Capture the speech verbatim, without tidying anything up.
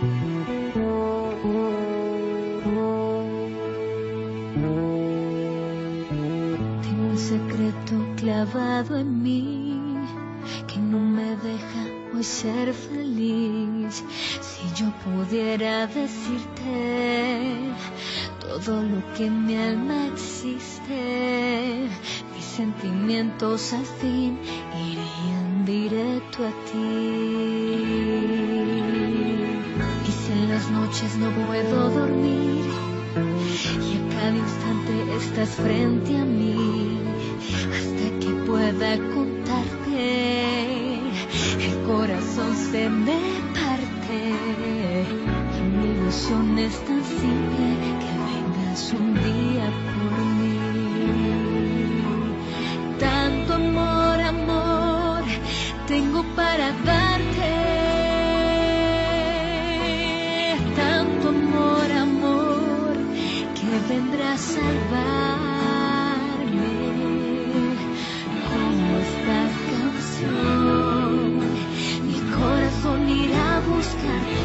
Tengo un secreto clavado en mí que no me deja hoy ser feliz. Si yo pudiera decirte todo lo que en mi alma existe, mis sentimientos al fin irían directo a ti. Y si en las noches no puedo dormir y a cada instante estás frente a mí, hasta que pueda contarte, el corazón se me parte. Y mi ilusión es tan simple, que vengas un día por mí. Tanto amor, amor, tengo para darte. Tanto amor, amor, que vendrá a salvarme. Como esta canción, mi corazón irá a buscarte.